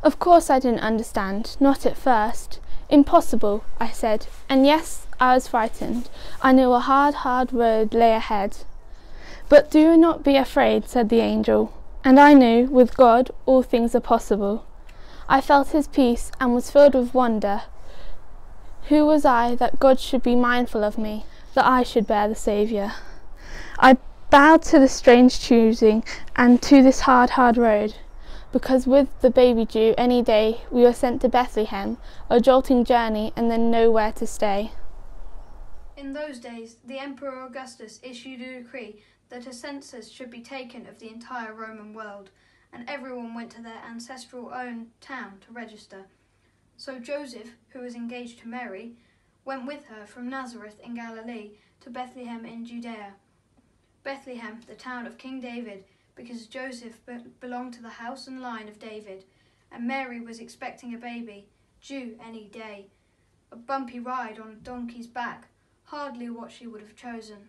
Of course I didn't understand, not at first. Impossible, I said, and yes, I was frightened. I knew a hard road lay ahead. But do not be afraid, said the angel, and I knew, with God, all things are possible. I felt his peace and was filled with wonder. Who was I that God should be mindful of me, that I should bear the Saviour? I bowed to the strange choosing and to this hard road, because with the baby due any day we were sent to Bethlehem, a jolting journey and then nowhere to stay. In those days, the Emperor Augustus issued a decree that a census should be taken of the entire Roman world, and everyone went to their ancestral own town to register. So Joseph, who was engaged to Mary, went with her from Nazareth in Galilee to Bethlehem in Judea. Bethlehem, the town of King David, because Joseph belonged to the house and line of David, and Mary was expecting a baby, due any day. A bumpy ride on a donkey's back, hardly what she would have chosen.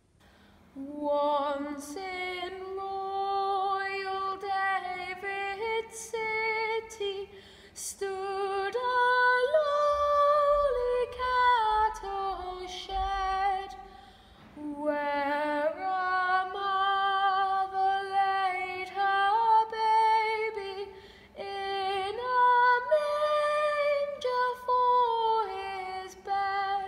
Once in royal David's city stood a lowly cattle shed, where a mother laid her baby in a manger for his bed.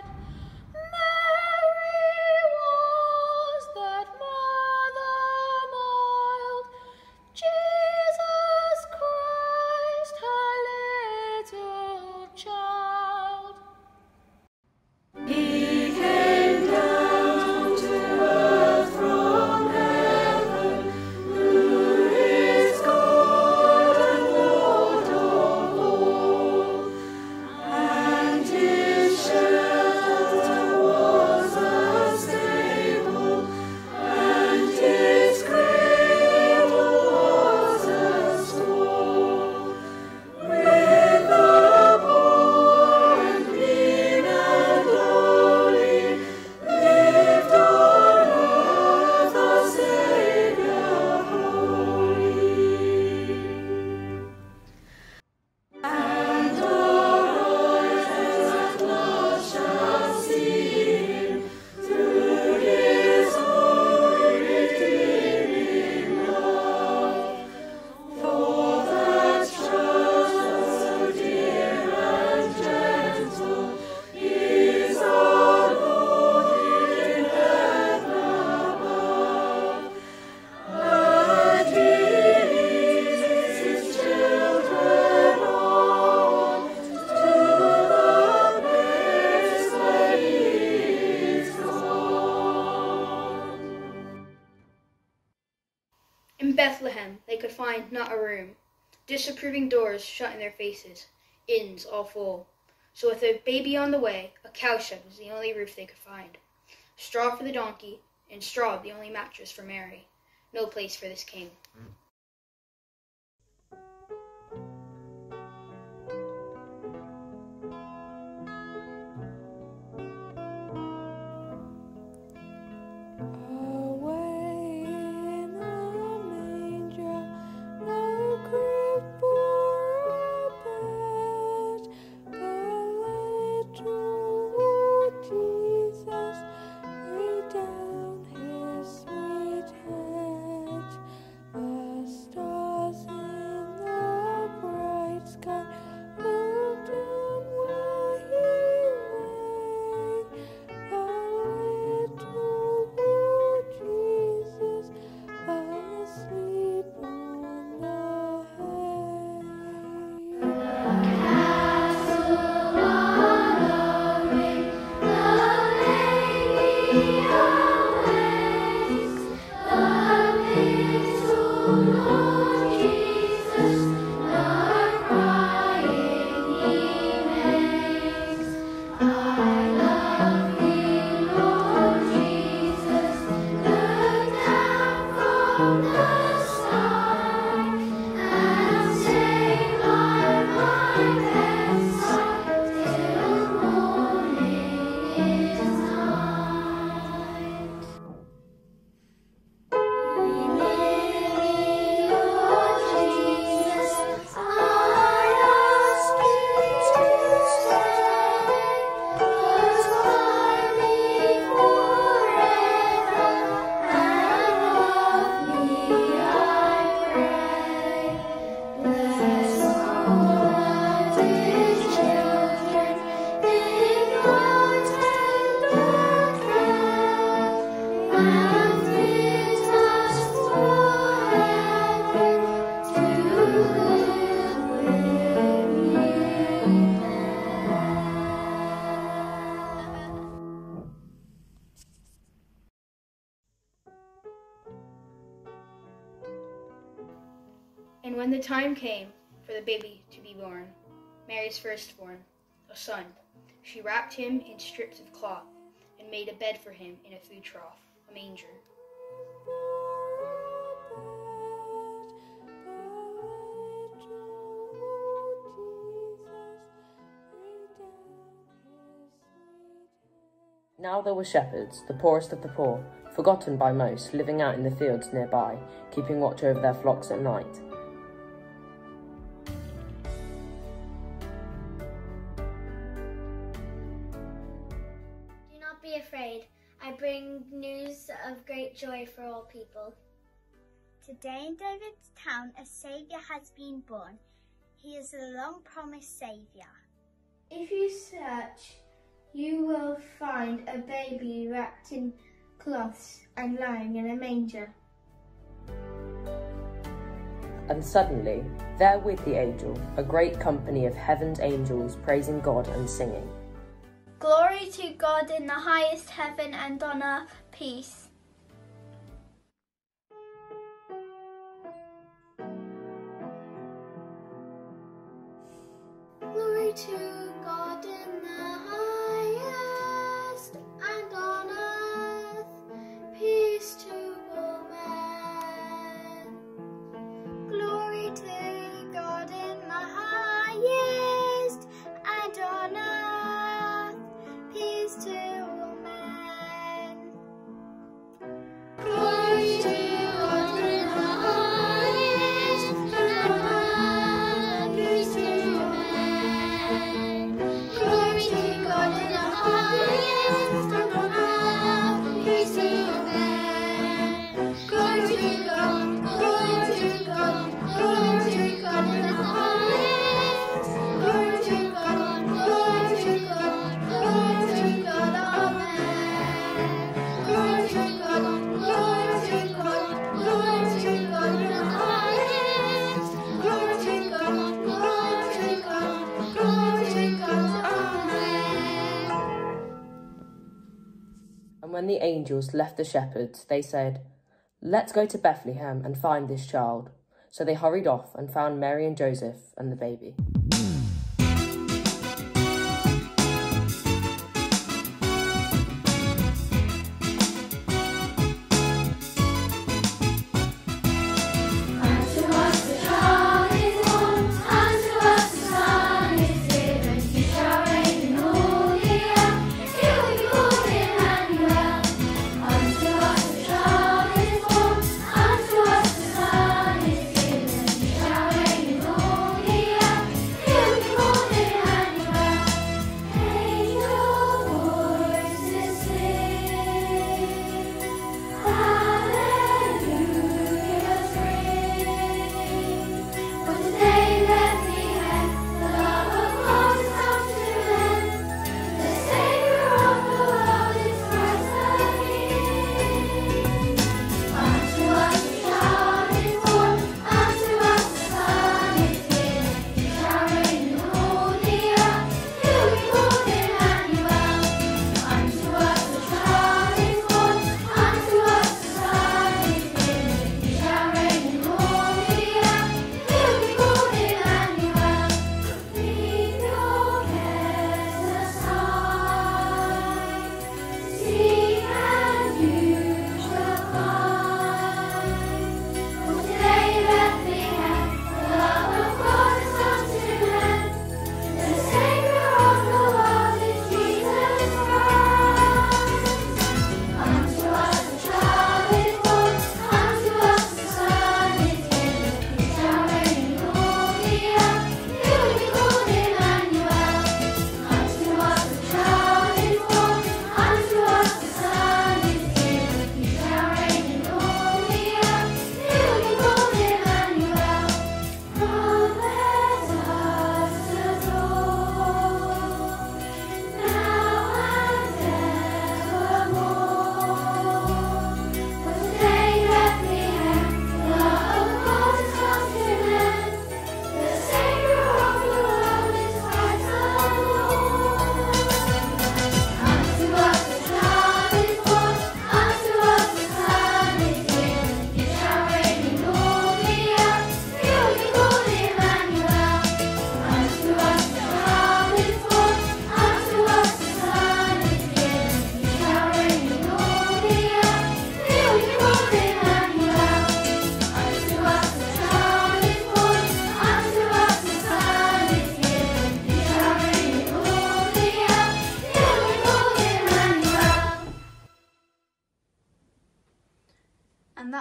Mary was that mother mild, Jesus Christ her little child. He came down to earth from heaven, who is God and Lord of all, and his shelter was a stable, and his cradle was a stall. With the poor and mean and lowly, lived on earth a Saviour holy. And all eyes at last shall see him through his own redeeming love. For that child so dear and gentle is our Lord in heaven above, and he leads his children on to the place where he is gone. In Bethlehem they could find not a room, disapproving doors shut in their faces, inns all full. So with a baby on the way, a cowshed was the only roof they could find. Straw for the donkey, and straw the only mattress for Mary. No place for this king. Away in a manger, no crib or a bed, but little Jesus laid down his sweet head. The the time came for the baby to be born, Mary's firstborn, a son, she wrapped him in strips of cloth and made a bed for him in a food trough, a manger. Now there were shepherds, the poorest of the poor, forgotten by most, living out in the fields nearby, keeping watch over their flocks at night. Do not be afraid. I bring news of great joy for all people. Today in David's town a Saviour has been born. He is the long-promised Saviour. If you search, you will find a baby wrapped in cloths and lying in a manger. And suddenly, there with the angel, a great company of heaven's angels praising God and singing. Glory to God in the highest heaven, and on earth peace. Glory to God in the highest, and on earth peace to all men. Glory to God in the highest, and on earth peace to all men. Glory to God in the highest, and on earth peace to all men. Glory to God in the highest, and on earth peace to all men. Glory to God, glory to God, glory to God in the highest. Glory to God, glory to God, glory to God, amen. Glory to God, glory to God, glory to God in the highest. Glory to God, glory to God, glory to God, amen. And when the angels left the shepherds, they said, "Let's go to Bethlehem and find this child." So they hurried off and found Mary and Joseph and the baby. Unto us the child is born, unto us the Son is given. He shall reign in all the earth. He will be called Emmanuel. Unto us the child is born, unto us the Son is given. He shall reign in all the earth.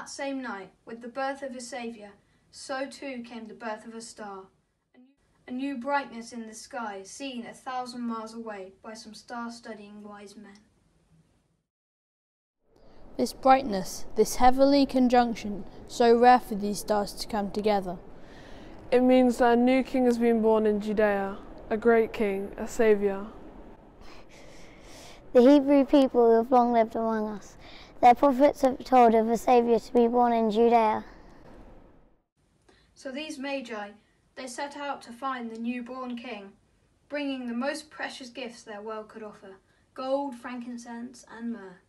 that same night, with the birth of his Saviour, so too came the birth of a star, a new brightness in the sky, seen 1,000 miles away by some star-studying wise men. This brightness, this heavenly conjunction, so rare for these stars to come together. It means that a new king has been born in Judea, a great king, a saviour. The Hebrew people who have long lived among us, their prophets have told of a saviour to be born in Judea. So these magi, they set out to find the newborn king, bringing the most precious gifts their world could offer, gold, frankincense and myrrh.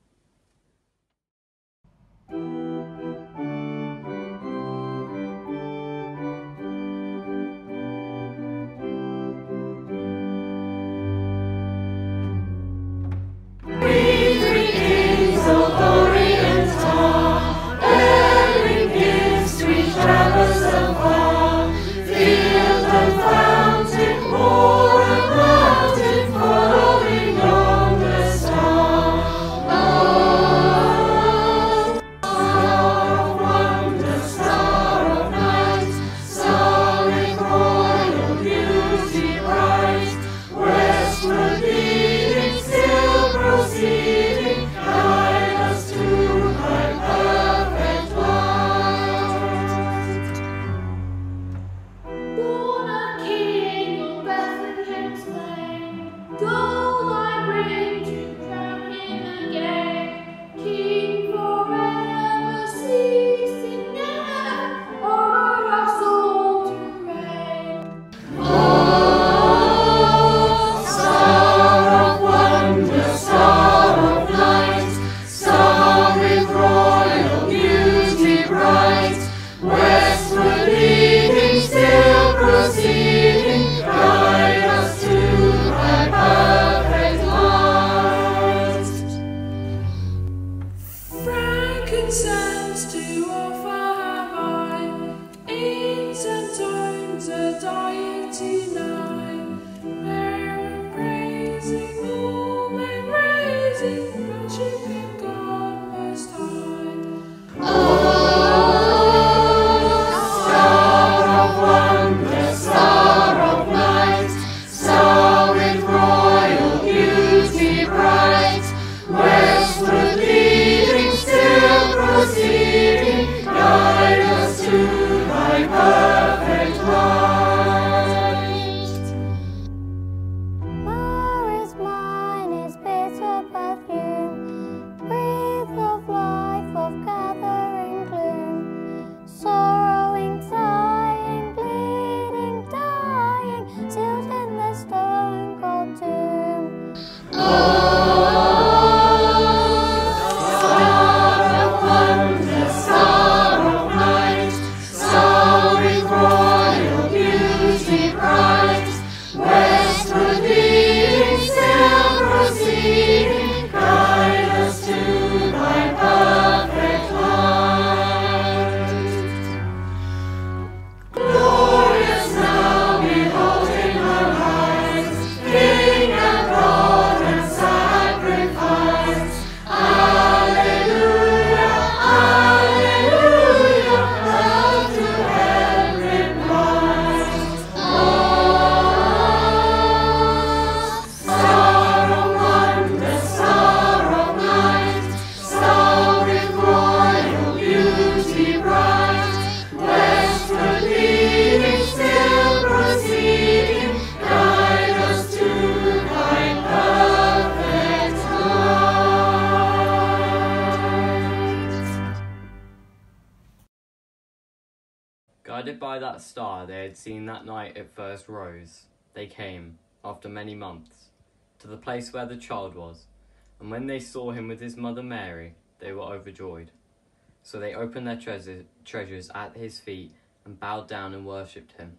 Guided by that star they had seen that night it first rose, they came, after many months, to the place where the child was, and when they saw him with his mother Mary, they were overjoyed. So they opened their treasures at his feet and bowed down and worshipped him.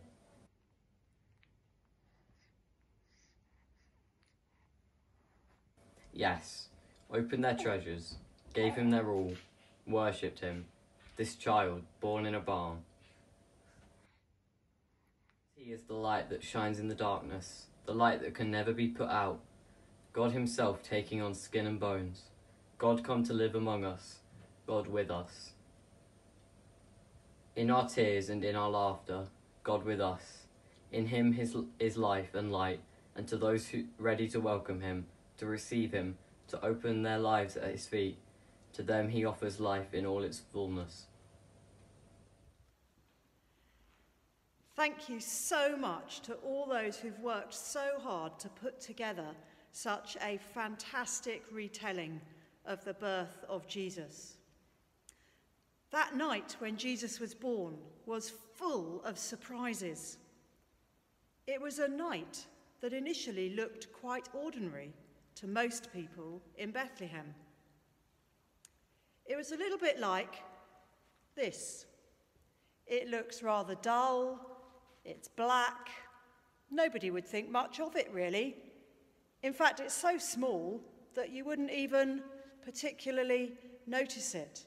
Yes, opened their treasures, gave him their all, worshipped him, this child born in a barn. He is the light that shines in the darkness, the light that can never be put out. God himself taking on skin and bones. God come to live among us, God with us. In our tears and in our laughter, God with us. In him is life and light, and to those who ready to welcome him, to receive him, to open their lives at his feet, to them he offers life in all its fullness. Thank you so much to all those who've worked so hard to put together such a fantastic retelling of the birth of Jesus. That night when Jesus was born was full of surprises. It was a night that initially looked quite ordinary to most people in Bethlehem. It was a little bit like this. It looks rather dull, it's black, nobody would think much of it really. In fact, it's so small that you wouldn't even particularly notice it.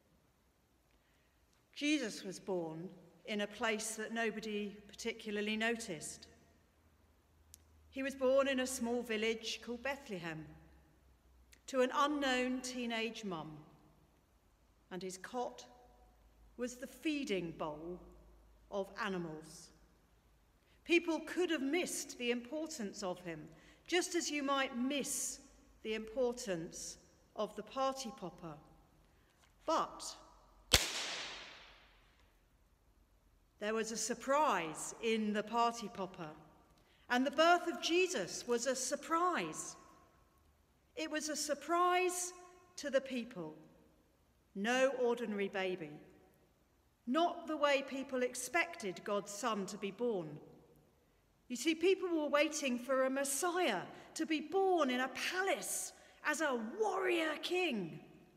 Jesus was born in a place that nobody particularly noticed. He was born in a small village called Bethlehem to an unknown teenage mum, and his cot was the feeding bowl of animals. People could have missed the importance of him, just as you might miss the importance of the party popper. But there was a surprise in the party popper, and the birth of Jesus was a surprise. It was a surprise to the people. No ordinary baby. Not the way people expected God's Son to be born. You see, people were waiting for a Messiah to be born in a palace as a warrior king.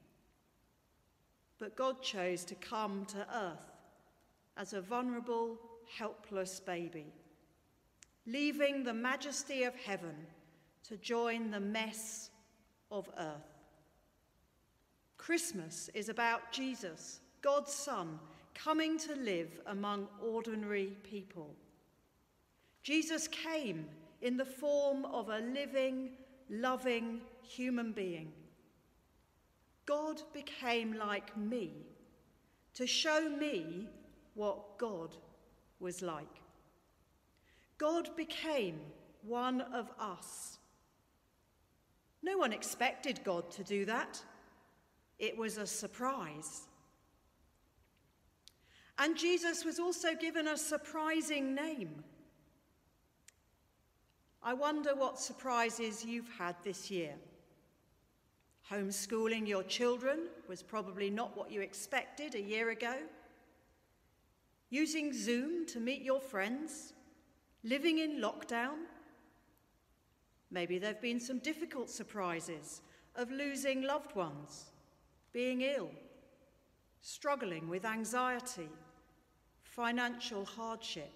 But God chose to come to earth as a vulnerable, helpless baby, leaving the majesty of heaven to join the mess of earth. Christmas is about Jesus, God's Son, coming to live among ordinary people. Jesus came in the form of a living, loving human being. God became like me to show me what God was like. God became one of us. No one expected God to do that. It was a surprise. And Jesus was also given a surprising name. I wonder what surprises you've had this year. Homeschooling your children was probably not what you expected a year ago. Using Zoom to meet your friends. Living in lockdown. Maybe there have been some difficult surprises of losing loved ones, being ill, struggling with anxiety, financial hardship.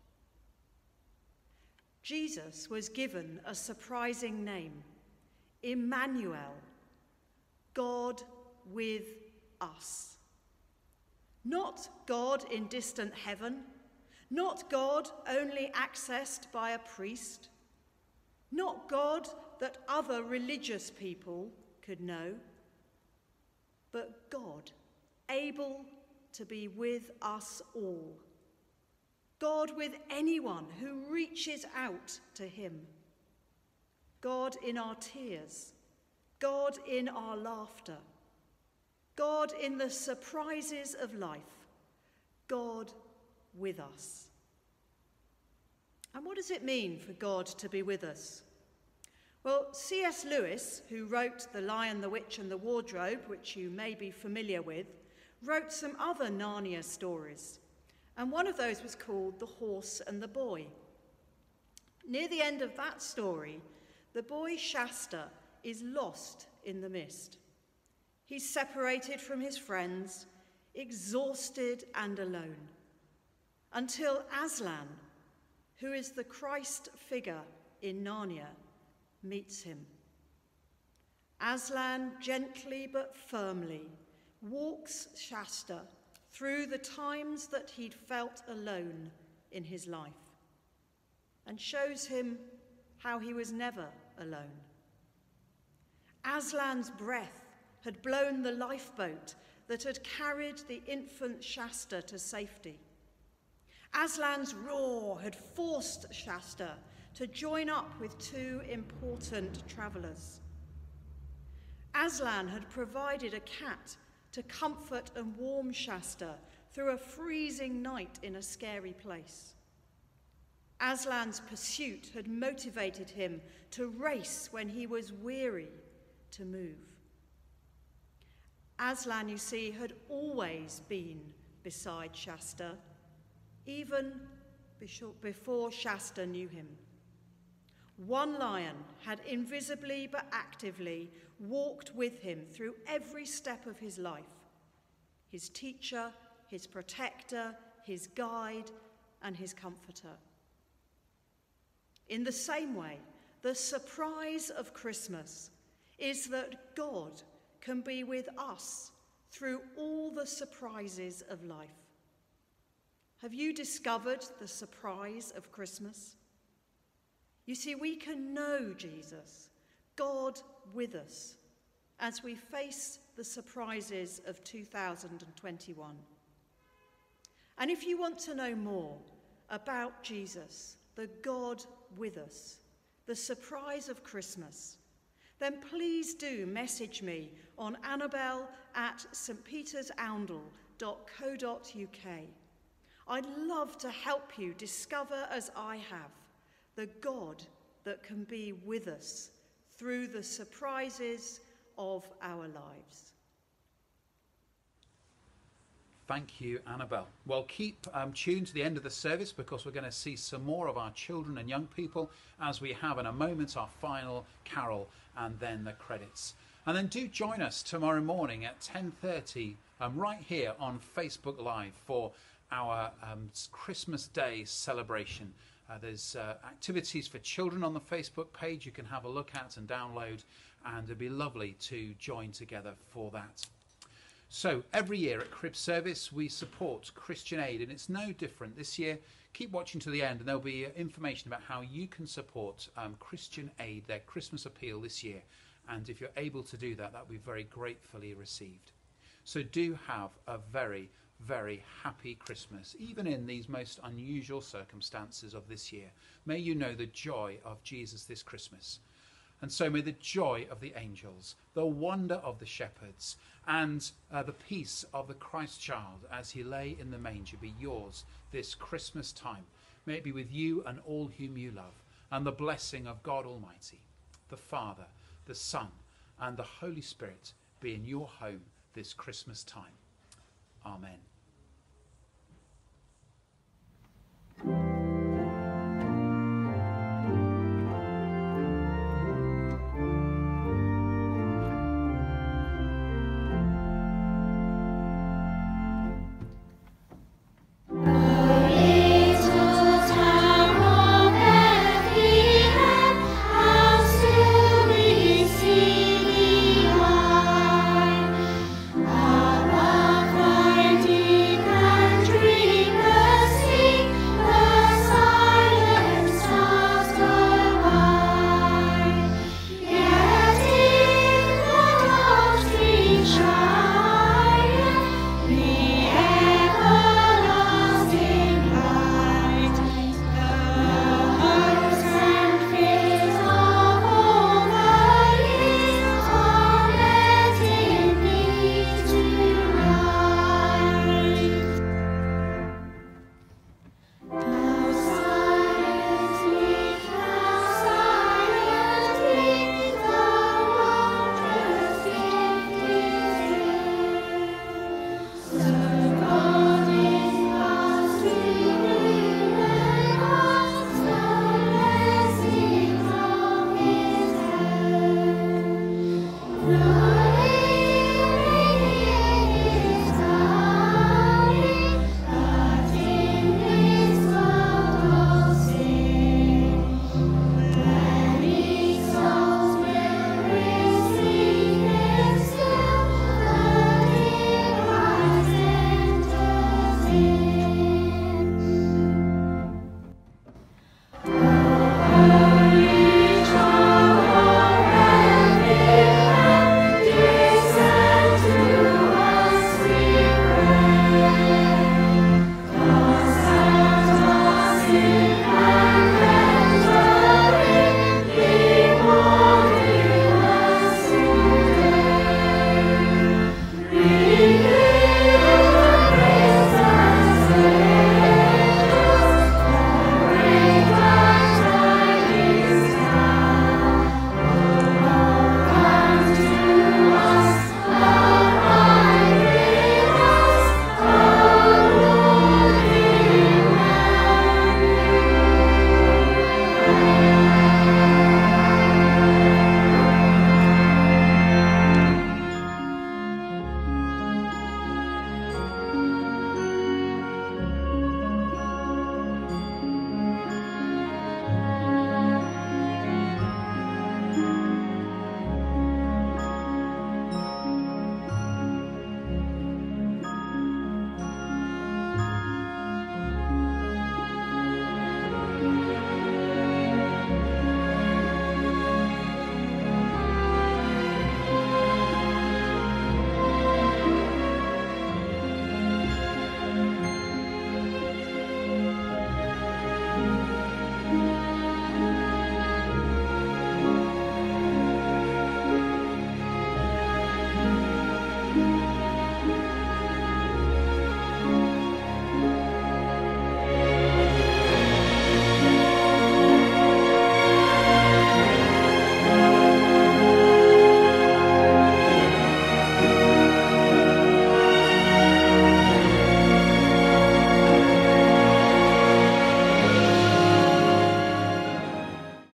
Jesus was given a surprising name, Emmanuel, God with us. Not God in distant heaven, not God only accessed by a priest, not God that other religious people could know, but God able to be with us all. God with anyone who reaches out to him. God in our tears. God in our laughter. God in the surprises of life. God with us. And what does it mean for God to be with us? Well, C.S. Lewis, who wrote The Lion, the Witch and the Wardrobe, which you may be familiar with, wrote some other Narnia stories. And one of those was called The Horse and the Boy. Near the end of that story, the boy Shasta is lost in the mist. He's separated from his friends, exhausted and alone, until Aslan, who is the Christ figure in Narnia, meets him. Aslan gently but firmly walks Shasta through the times that he'd felt alone in his life and shows him how he was never alone. Aslan's breath had blown the lifeboat that had carried the infant Shasta to safety. Aslan's roar had forced Shasta to join up with two important travellers. Aslan had provided a cat to comfort and warm Shasta through a freezing night in a scary place. Aslan's pursuit had motivated him to race when he was weary to move. Aslan, you see, had always been beside Shasta, even before Shasta knew him. One lion had invisibly but actively walked with him through every step of his life, his teacher, his protector, his guide, and his comforter. In the same way, the surprise of Christmas is that God can be with us through all the surprises of life. Have you discovered the surprise of Christmas? You see, we can know Jesus, God with us, as we face the surprises of 2021. And if you want to know more about Jesus, the God with us, the surprise of Christmas, then please do message me on annabelle@stpetersoundle.co.uk. I'd love to help you discover, as I have, the God that can be with us through the surprises of our lives. Thank you, Annabelle. Well, keep tuned to the end of the service, because we're going to see some more of our children and young people as we have in a moment our final carol and then the credits. And then do join us tomorrow morning at 10:30 right here on Facebook Live for our Christmas Day celebration. There's activities for children on the Facebook page you can have a look at and download, and it'd be lovely to join together for that. So every year at Crib Service we support Christian Aid, and it's no different this year. Keep watching to the end and there'll be information about how you can support Christian Aid, their Christmas appeal this year, and if you're able to do that, that will be very gratefully received. So do have a very, very happy Christmas, even in these most unusual circumstances of this year. May you know the joy of Jesus this Christmas. And so may the joy of the angels, the wonder of the shepherds, and the peace of the Christ child as he lay in the manger be yours this Christmas time. May it be with you and all whom you love, and the blessing of God Almighty, the Father, the Son, and the Holy Spirit be in your home this Christmas time. Amen.